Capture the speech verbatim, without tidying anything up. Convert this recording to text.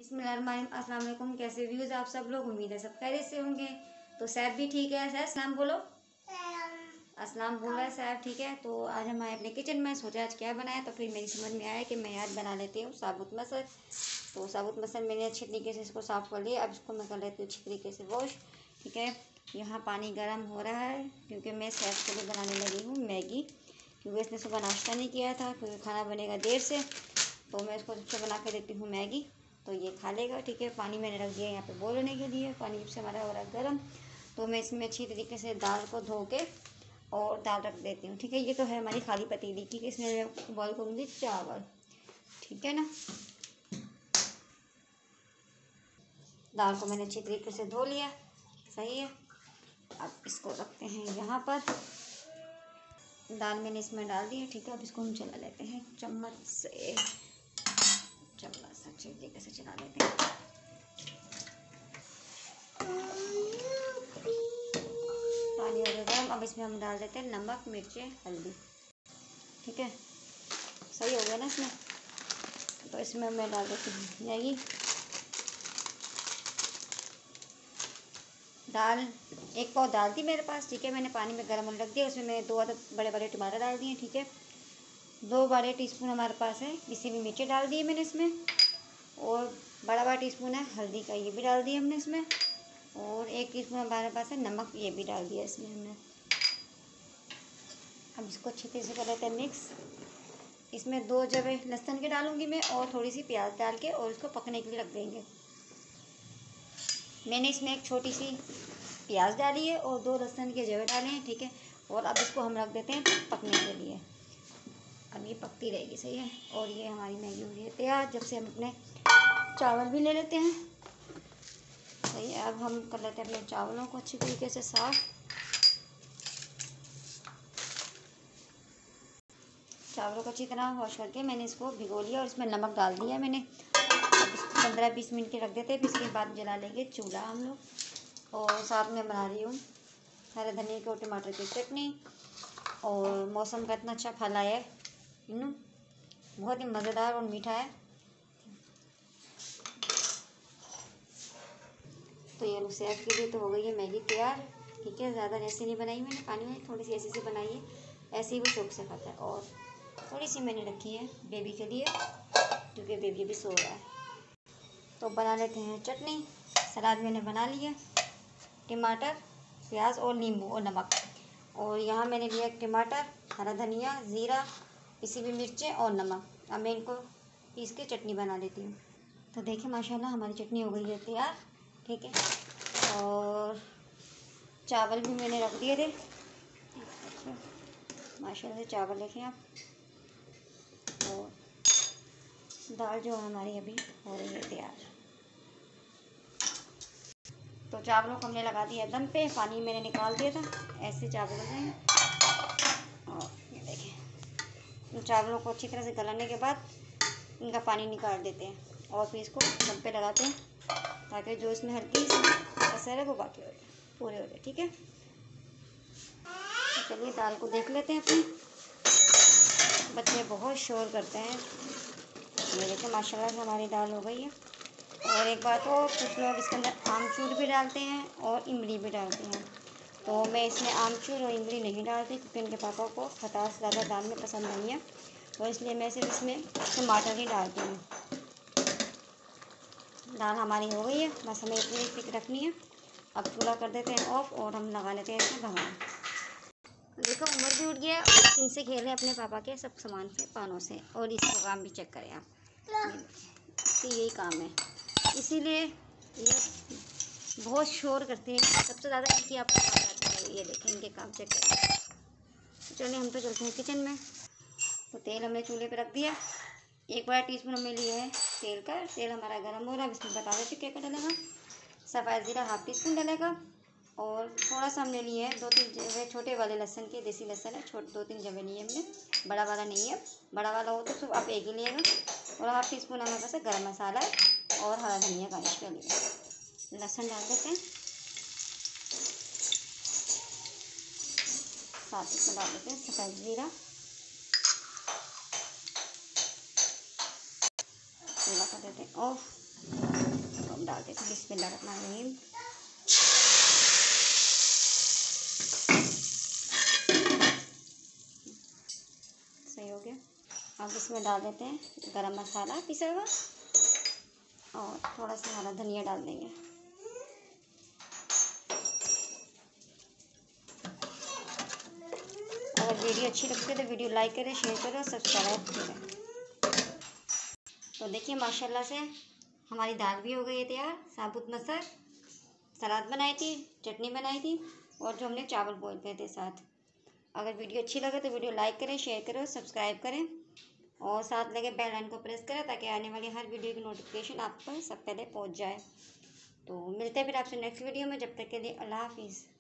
बिस्मिल्लाहिर्रहमानिर्रहीम, अस्सलाम वालेकुम। कैसे व्यूज़ आप सब लोग, उम्मीद है सब खैरियत से होंगे। तो सैफ भी ठीक है। सैफ सलाम बोलो। अस्सलाम बोल रहा है सैफ, ठीक है। तो आज हम आए अपने किचन में, सोचा आज क्या बनाया। तो फिर मेरी समझ में आया कि मैं आज बना लेती हूँ साबुत मसर। तो साबुत मसर मैंने अच्छे तरीके से इसको साफ़ कर लिया। अब इसको मैं कर लेती हूँ अच्छी तरीके से वॉश, ठीक है। यहाँ पानी गर्म हो रहा है क्योंकि मैं सैफ के लिए बनाने लगी हूँ मैगी, क्योंकि इसने सुबह नाश्ता नहीं किया था, क्योंकि खाना बनेगा देर से। तो मैं इसको सबसे बना के देती हूँ मैगी, तो ये खा लेगा, ठीक है। पानी मैंने रख दिया यहाँ पे बोलने के लिए। पानी जब से हमारा हो रहा है गर्म, तो मैं इसमें अच्छी तरीके से दाल को धो के और दाल रख देती हूँ, ठीक है। ये तो है हमारी खाली पतीली, ठीक है। इसमें मैं बॉयल करूँगी चावल, ठीक है ना। दाल को मैंने अच्छी तरीके से धो लिया, सही है। अब इसको रखते हैं यहाँ पर। दाल मैंने इसमें डाल दी है, ठीक है। अब इसको हम चला लेते हैं चम्मच से, चम्मच से अच्छी तरीके से चला लेते हैं। पानी हो गया गर्म। अब इसमें हम डाल देते हैं नमक, मिर्चें, हल्दी, ठीक है। सही हो गया ना इसमें। तो इसमें मैं डाल देती हूँ मैगी। दाल एक पाव दाल थी मेरे पास, ठीक है। मैंने पानी में गर्म होने रख दिया। उसमें मैंने दो अदद बड़े बड़े टमाटर डाल दिए, ठीक है। दो बड़े टीस्पून हमारे पास है इसी भी मिर्ची डाल दी है मैंने इसमें, और बड़ा बड़ा टीस्पून है हल्दी का, ये भी डाल दिया हमने इसमें। और एक टीस्पून हमारे पास है नमक, ये भी डाल दिया इसमें हमने। अब इसको अच्छी तरह से कर लेते हैं मिक्स। इसमें दो जवे लहसुन के डालूंगी मैं, और थोड़ी सी प्याज डाल के, और इसको पकने के लिए रख देंगे। मैंने इसमें एक छोटी सी प्याज डाली है और दो लहसुन के जवे डाले हैं, ठीक है। और अब इसको हम रख देते हैं पकने के लिए। अब ये पकती रहेगी, सही है। और ये हमारी मैगी हो गई है तैयार। जब से हम अपने चावल भी ले लेते हैं, सही है। अब हम कर लेते हैं अपने चावलों को अच्छी तरीके से साफ़। चावलों को अच्छी तरह वॉश करके मैंने इसको भिगो लिया, और इसमें नमक डाल दिया मैंने। अब इसको पंद्रह बीस मिनट के रख देते हैं। फिर इसके बाद जला लेंगे चूल्हा हम लोग। और साथ में बना रही हूँ हरे धनिया की और टमाटर की चटनी। और मौसम का इतना अच्छा फल आया है, यू बहुत ही मज़ेदार और मीठा है। तो ये लोग सैफ के लिए तो हो गई है मैगी तैयार, ठीक है। ज़्यादा ऐसी नहीं बनाई मैंने, पानी में थोड़ी सी ऐसी सी बनाई है, ऐसे ही वो शौक से खाता है। और थोड़ी सी मैंने रखी है बेबी के लिए, क्योंकि बेबी भी सो रहा है। तो बना लेते हैं चटनी। सलाद मैंने बना लिया, टमाटर, प्याज और नींबू और नमक। और यहाँ मैंने लिया टमाटर, हरा धनिया, ज़ीरा, इसी भी मिर्चें और नमक। अब मैं इनको पीस के चटनी बना लेती हूँ। तो देखिए माशाल्लाह हमारी चटनी हो गई है तैयार, ठीक है। और चावल भी मैंने रख दिए थे, अच्छा माशाल्लाह से चावल देखें आप। और दाल जो हमारी अभी हो रही है तैयार। तो चावलों को हमने लगा दिया दम पे, पानी मैंने निकाल दिया था, ऐसे चावल हो जाएंगे। और ये देखें, इन चावलों को अच्छी तरह से गलाने के बाद इनका पानी निकाल देते हैं, और फिर इसको दम पे लगाते हैं, ताकि जो इसमें हल्की सी असर है वो बाकी हो जाए, पूरे हो जाए, ठीक है। तो चलिए दाल को देख लेते हैं अपनी। बच्चे बहुत शोर करते हैं। ये देखिए माशाल्लाह से हमारी दाल हो गई है। और एक बात और, कुछ लोग इसके अंदर आमचूर भी डालते हैं और इमली भी डालते हैं। तो मैं इसमें आमचूर और इमली नहीं डालती, क्योंकि इनके पापा को खटास ज़्यादा दाल में पसंद नहीं है। तो इसलिए मैं सिर्फ इसमें टमाटर ही डालती हूँ। दाल हमारी हो गई है, बस हमें इतनी फिक्र रखनी है। अब चूल्हा कर देते हैं ऑफ, और हम लगा लेते हैं इसमें भगवान। देखो उम्र भी उठ गया, इनसे खेल रहे हैं अपने पापा के सब सामान से, पानों से। और इसका काम भी चेक करें आप, इसकी यही काम है, इसीलिए ये बहुत शोर करते हैं। सबसे ज़्यादा इनकी आपको आवाज़ आती है। ये देखें इनके काम चेक करें। चलिए हम तो चलते हैं किचन में। तो तेल हमने चूल्हे पे रख दिया, एक बड़ा टीस्पून हमने लिया है तेल का। तेल हमारा गर्म हो रहा है, इसमें बता देते क्या क्या डलेगा। सफ़ेद ज़ीरा हाफ टी स्पून डलेगा, और थोड़ा सा हमने लिए हैं दो तीन जवे छोटे वाले लहसुन के, देसी लहसुन है, छोटे दो तीन जवे लिए हमने, बड़ा वाला नहीं है। बड़ा वाला हो तो सिर्फ आप एक ही लिएगा। और हाफ टी स्पून हमारे पास है गर्म मसाला है, और हरा धनिया गार्निश के लिए। लहसुन डाल देते हैं, साथ इसमें डाल देते हैं सफ़ेद ज़ीरा। चूल्हा कर देते हैं ऑफ। डाल देते हैं। बिस्मिल्लाहिर्रहमानिर्रहीम। सही हो गया। अब इसमें डाल देते हैं गरम मसाला पिसा हुआ और थोड़ा सा हरा धनिया डाल देंगे। अगर वीडियो अच्छी लगती है तो वीडियो लाइक करें, शेयर करें और सब्सक्राइब करें। तो देखिए माशाल्लाह से हमारी दाल भी हो गई है तैयार। साबुत मसर, सलाद बनाई थी, चटनी बनाई थी और जो हमने चावल बॉईल किए थे साथ। अगर वीडियो अच्छी लगे तो वीडियो लाइक करें, शेयर करें और सब्सक्राइब करें और साथ लगे बेल आइकन को प्रेस करें ताकि आने वाली हर वीडियो की नोटिफिकेशन आप पर सब पहले पहुंच जाए। तो मिलते हैं फिर आपसे नेक्स्ट वीडियो में। जब तक के लिए अल्लाह हाफिज़।